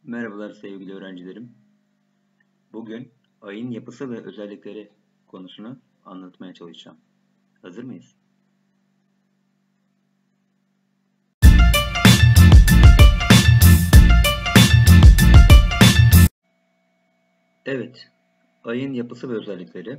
Merhabalar sevgili öğrencilerim. Bugün ayın yapısı ve özellikleri konusunu anlatmaya çalışacağım. Hazır mıyız? Evet, ayın yapısı ve özellikleri.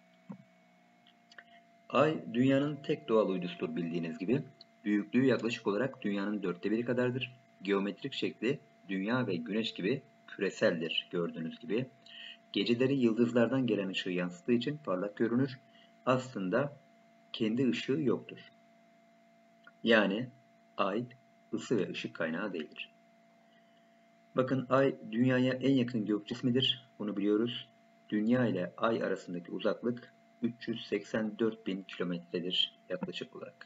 Ay, dünyanın tek doğal uydusudur bildiğiniz gibi. Büyüklüğü yaklaşık olarak dünyanın 1/4 kadardır. Geometrik şekli dünya ve güneş gibi küreseldir gördüğünüz gibi. Geceleri yıldızlardan gelen ışığı yansıttığı için parlak görünür. Aslında kendi ışığı yoktur. Yani ay ısı ve ışık kaynağı değildir. Bakın ay dünyaya en yakın gök cismidir. Bunu biliyoruz. Dünya ile ay arasındaki uzaklık 384.000 kilometredir yaklaşık olarak.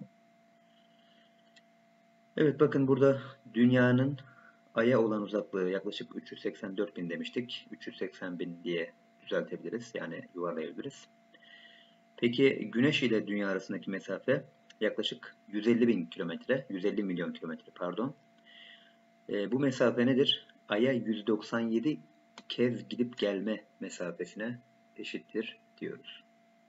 Evet bakın burada dünyanın aya olan uzaklığı yaklaşık 384.000 demiştik. 380.000 diye düzeltebiliriz. Yani yuvarlayabiliriz. Peki güneş ile dünya arasındaki mesafe yaklaşık 150.000 kilometre, 150 milyon kilometre pardon. Bu mesafe nedir? Ay'a 197 kez gidip gelme mesafesine eşittir diyoruz.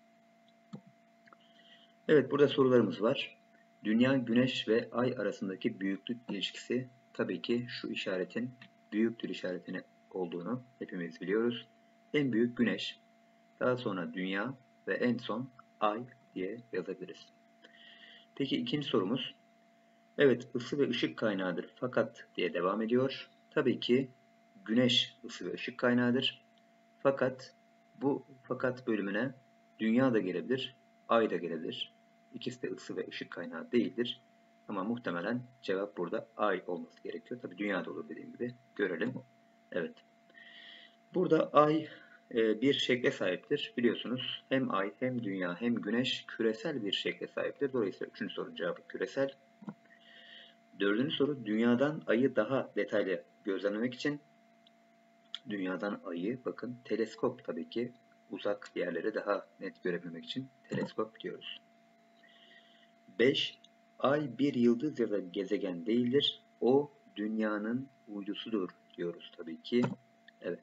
Evet burada sorularımız var. Dünya, Güneş ve Ay arasındaki büyüklük ilişkisi tabii ki şu işaretin büyüktür işaretini olduğunu hepimiz biliyoruz. En büyük Güneş, daha sonra Dünya ve en son Ay diye yazabiliriz. Peki ikinci sorumuz. Evet, ısı ve ışık kaynağıdır fakat diye devam ediyor. Tabii ki güneş ısı ve ışık kaynağıdır. Fakat bu fakat bölümüne dünya da gelebilir, ay da gelebilir. İkisi de ısı ve ışık kaynağı değildir. Ama muhtemelen cevap burada ay olması gerekiyor. Tabii dünya da olur dediğim gibi. Görelim. Evet. Burada ay bir şekle sahiptir. Biliyorsunuz hem ay hem dünya hem güneş küresel bir şekle sahiptir. Dolayısıyla üçüncü sorunun cevabı küresel. Dördüncü soru, dünyadan ayı daha detaylı gözlemlemek için dünyadan ayı, bakın teleskop tabii ki uzak yerleri daha net görebilmek için teleskop diyoruz. 5. Ay bir yıldız ya da gezegen değildir. O dünyanın uydusudur diyoruz tabii ki. Evet.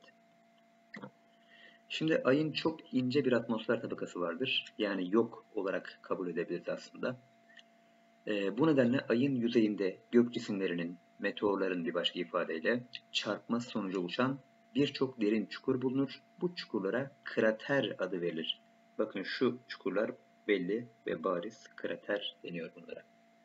Şimdi ayın çok ince bir atmosfer tabakası vardır. Yani yok olarak kabul edebiliriz aslında. Bu nedenle ayın yüzeyinde gök cisimlerinin, meteorların bir başka ifadeyle çarpması sonucu oluşan birçok derin çukur bulunur. Bu çukurlara krater adı verilir. Bakın şu çukurlar belli ve bariz krater deniyor bunlara.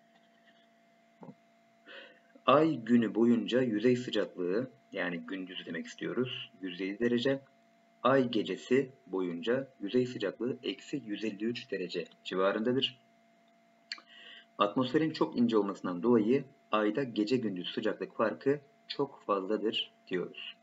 Ay günü boyunca yüzey sıcaklığı yani gündüz demek istiyoruz 107 derece. Ay gecesi boyunca yüzey sıcaklığı -153 derece civarındadır. Atmosferin çok ince olmasından dolayı ayda gece gündüz sıcaklık farkı çok fazladır diyoruz.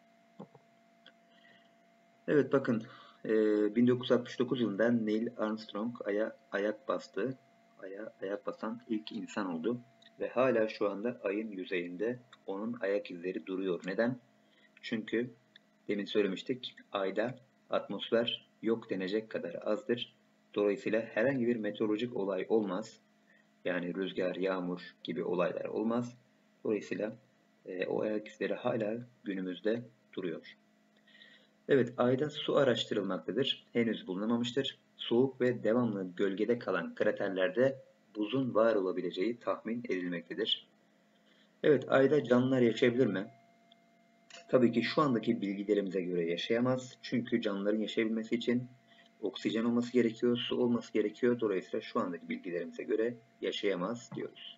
Evet bakın 1969 yılında Neil Armstrong Ay'a ayak bastı. Ay'a ayak basan ilk insan oldu. Ve hala şu anda ayın yüzeyinde onun ayak izleri duruyor. Neden? Çünkü demin söylemiştik ayda atmosfer yok denecek kadar azdır. Dolayısıyla herhangi bir meteorolojik olay olmaz. Yani rüzgar, yağmur gibi olaylar olmaz. Dolayısıyla o ayak izleri hala günümüzde duruyor. Evet, ayda su araştırılmaktadır. Henüz bulunamamıştır. Soğuk ve devamlı gölgede kalan kraterlerde buzun var olabileceği tahmin edilmektedir. Evet, ayda canlılar yaşayabilir mi? Tabii ki şu andaki bilgilerimize göre yaşayamaz. Çünkü canlıların yaşayabilmesi için oksijen olması gerekiyor, su olması gerekiyor. Dolayısıyla şu andaki bilgilerimize göre yaşayamaz diyoruz.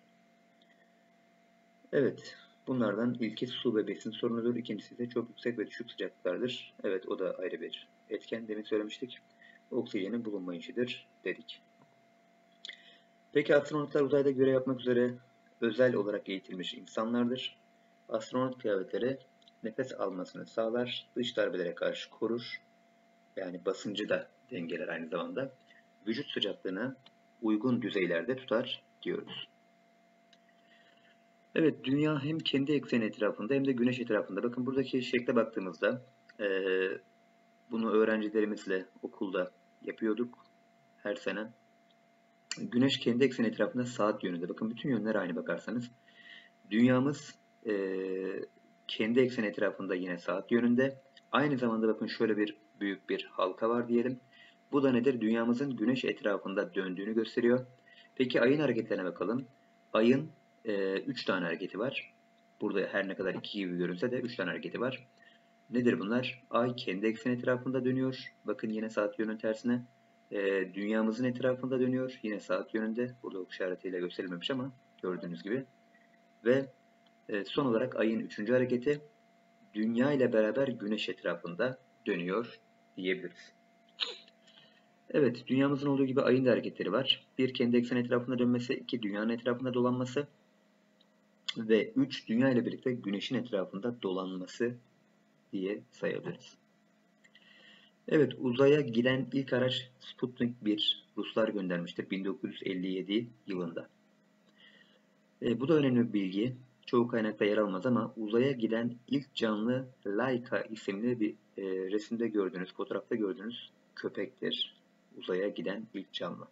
Evet, bunlardan ilki su ve besin sorunudur. İkincisi de çok yüksek ve düşük sıcaklıklardır. Evet, o da ayrı bir etken. Demin söylemiştik. Oksijenin bulunmayışıdır dedik. Peki astronotlar uzayda görev yapmak üzere özel olarak eğitilmiş insanlardır. Astronot kıyafetleri nefes almasını sağlar, dış darbelere karşı korur. Yani basıncı da dengeler aynı zamanda. Vücut sıcaklığını uygun düzeylerde tutar diyoruz. Evet, dünya hem kendi ekseni etrafında hem de güneş etrafında. Bakın buradaki şekle baktığımızda bunu öğrencilerimizle okulda yapıyorduk her sene. Güneş kendi ekseni etrafında saat yönünde. Bakın bütün yönler aynı bakarsanız. Dünyamız kendi ekseni etrafında yine saat yönünde. Aynı zamanda bakın şöyle bir büyük bir halka var diyelim. Bu da nedir? Dünyamızın güneş etrafında döndüğünü gösteriyor. Peki ayın hareketlerine bakalım. Ayın 3 tane hareketi var. Burada her ne kadar 2 gibi görünse de 3 tane hareketi var. Nedir bunlar? Ay kendi ekseni etrafında dönüyor. Bakın yine saat yönünün tersine. Dünyamızın etrafında dönüyor. Yine saat yönünde. Burada ok işaretiyle gösterilmemiş ama gördüğünüz gibi. Ve son olarak ayın 3. hareketi Dünya ile beraber Güneş etrafında dönüyor diyebiliriz. Evet, dünyamızın olduğu gibi ayın da hareketleri var. Bir, kendi ekseni etrafında dönmesi, 2, dünyanın etrafında dolanması ve 3, dünya ile birlikte güneşin etrafında dolanması diye sayabiliriz. Evet, uzaya giden ilk araç Sputnik 1 Ruslar göndermiştir 1957 yılında. Bu da önemli bir bilgi. Çoğu kaynakta yer almaz ama uzaya giden ilk canlı Laika isimli bir resimde gördüğünüz, fotoğrafta gördüğünüz köpektir. Uzaya giden ilk canlı.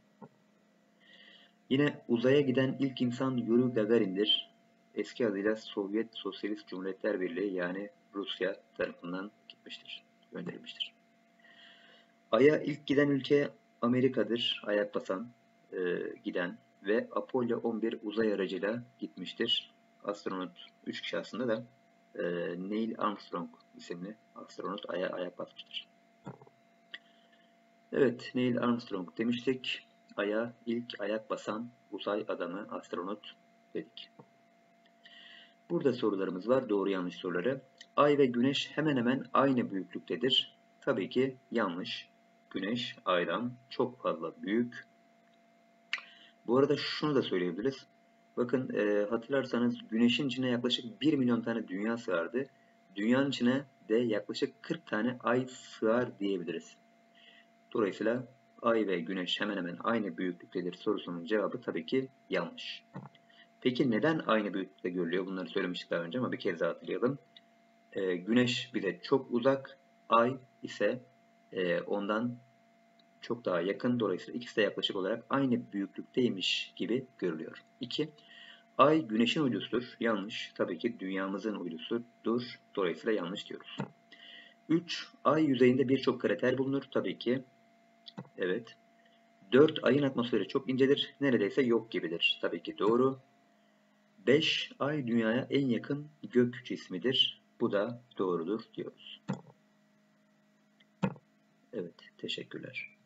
Yine uzaya giden ilk insan Yuri Gagarin'dir. Eski adıyla Sovyet Sosyalist Cumhuriyetler Birliği yani Rusya tarafından gitmiştir, gönderilmiştir. Ay'a ilk giden ülke Amerika'dır. Ayak basan, giden ve Apollo 11 uzay aracıyla gitmiştir. Astronot 3 kişi aslında da Neil Armstrong isimli astronot Ay'a ayak basmıştır. Evet, Neil Armstrong demiştik. Ay'a ilk ayak basan uzay adamı, astronot dedik. Burada sorularımız var, doğru yanlış soruları. Ay ve Güneş hemen hemen aynı büyüklüktedir. Tabii ki yanlış. Güneş Ay'dan çok fazla büyük. Bu arada şunu da söyleyebiliriz. Bakın hatırlarsanız Güneş'in içine yaklaşık 1 milyon tane dünya sığardı. Dünyanın içine de yaklaşık 40 tane ay sığar diyebiliriz. Dolayısıyla Ay ve Güneş hemen hemen aynı büyüklüktedir sorusunun cevabı tabii ki yanlış. Peki neden aynı büyüklükte görülüyor? Bunları söylemiştik daha önce ama bir kez daha hatırlayalım. Güneş bize çok uzak, Ay ise ondan çok daha yakın. Dolayısıyla ikisi de yaklaşık olarak aynı büyüklükteymiş gibi görülüyor. 2. Ay Güneş'in uydusudur. Yanlış. Tabii ki dünyamızın uydusudur. Dolayısıyla yanlış diyoruz. 3. Ay yüzeyinde birçok krater bulunur. Tabii ki evet. 4. Ayın atmosferi çok incedir. Neredeyse yok gibidir. Tabii ki doğru. 5. Ay dünyaya en yakın gök cismidir. Bu da doğrudur diyoruz. Evet, teşekkürler.